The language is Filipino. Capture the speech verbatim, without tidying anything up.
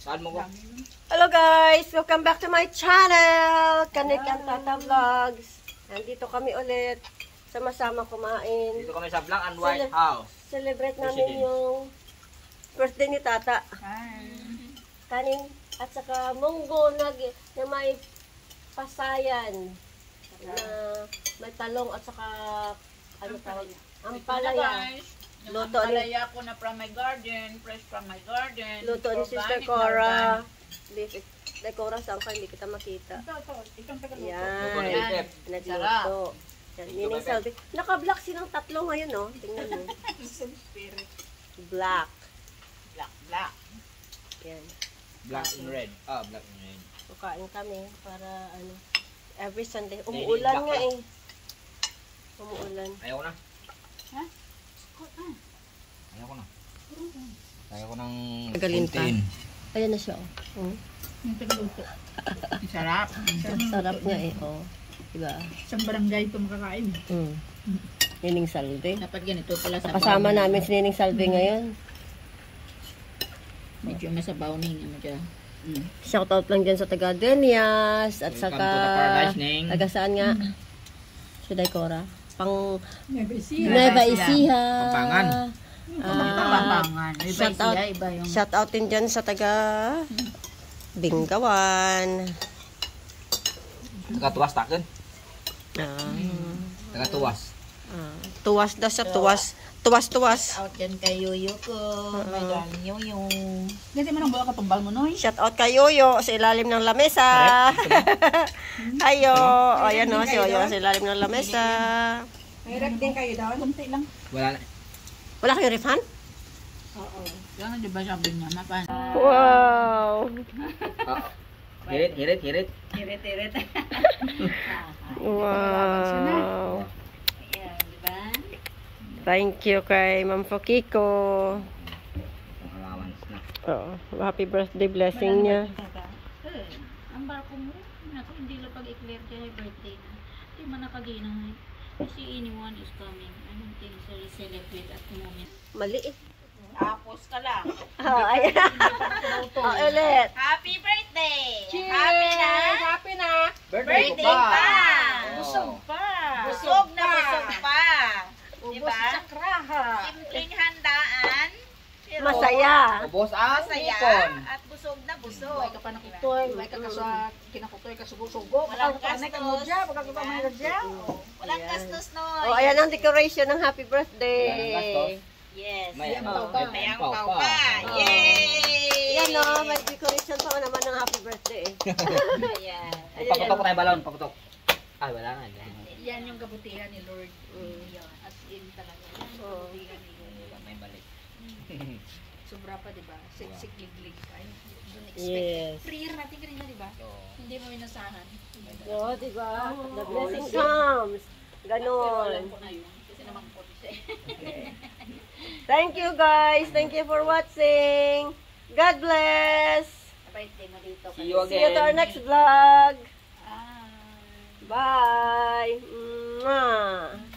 Saan mo ko? Hello guys! Welcome back to my channel! Kanik ang Tata Vlogs. Nandito kami ulit. Sama-sama kumain. Dito kami sa Black and White Cele House. Celebrate namin yung birthday ni Tata. Hi. Kanin at saka munggo na, na may pasayan. Na may talong at saka ano tawag? Ampalaya. Luto ampalaya ko na from my garden, fresh from my garden. Luto ni Sister Cora. Sister Cora, saan ka? Hindi kita makita. Ito, ito. Itong tagaluto. Yan. Nagluto. Yan. Nining Salvi. Naka-black silang tatlo ngayon, no? Tingnan mo. Spirit. Black. Black, black. Yan. Black and red. Ah, black and red. Kukain kami para ano. Every Sunday. Umuulan nga eh. Umuulan. Ayaw ko na. Ha? Ayaw ko na. Ayaw ko ng Galing pa. protein. Ayan na siya, oh. Mm. Yung tagaluto. Sarap. Sarap nga eh, oh. Diba? Isang barangay ito makakain. Mm. Nining Salvi. Dapat ganito pala sa Kasama namin si Nining Salvi ngayon. Medyo masabaw na yung ano dyan. Mm. Shoutout lang dyan sa taga Denias at Welcome saka to the paradise, Ning. taga saan nga? Siday Cora. Pang Nueva Ecija. Nueva Ecija. Pampangan. Pampangan. Nueva Shoutout. Ecija, iba yung... Shoutout din dyan sa taga Bingawan. Taga-tuwas takin. Ah, Taga-tuwas. ah, tuwas daw siya, tuwas. Tuwas, tuwas. Out yan kay Yoyo ko. May darling Yoyo. Ganti mo nang buka katumbal mo, Noy. Shoutout kay Yoyo sa ilalim ng lamesa. Ayo. O, ayan o, si Yoyo sa ilalim ng lamesa. May rep din kayo daw. Kunti lang. Wala na. Wala kayong refan? Oo. Yan, di ba sabi niya? Mapan. Wow. Ah, hirit, hirit, hirit. Tirit, tirit. Wow. Ayan, di ba? Thank you kay Ma'am Fokiko. Allowance na. Oh, happy birthday blessing niya. Eh, ang barko mo, nato hindi lang pag-eclair kaya birthday na. Hindi man nakaginahay. Kasi anyone is coming. I don't think so celebrate at the moment. Mali eh. Tapos ka lang. Oh, ayan. Oh, ulit. Happy birthday! Cheers! Happy na! Happy na! Birthday ko Birthday pa! pa! Oh. Busog pa! Busog Busog na pa. busog pa! Ubos Diba? sa kraha. Simpleng handaan. Pero Masaya. Ubos ang Masaya ipon. at busog na busog. Huwag ka pa nakutoy, huwag ka ka sa kinakutoy ka sugo-sugo. Walang Pagka ka mo gastos. dyan, pagka ka mo dyan. Walang gastos, no? Oh, ayan ang decoration ng happy Walang birthday. gastos. Yes. May Yan, ano, pau pa. may May ang pau pau pa. pa. Oh. Yay! Yan no, may decoration pa naman ng happy birthday. Ayan. Pakutok ko tayo balon, pakutok. Ay, wala na. Yan yung kabutihan ni Lord. Mm. Yan, as in talaga. Yan yung Oo. kabutihan ni Lord. Wala, may balik. Sobra pa, di ba? Siksik-liglig ka. Don't expect. Yes. Prayer natin kanina, di ba? So, Hindi mo inasahan. Oh, di ba? The blessing comes. Pero alam Ganon. ko na yun. Kasi naman ko siya. Thank you guys. Thank you for watching. God bless. Birthday mo dito. see you See you to our again. next vlog. Ah. Bye. Mwah.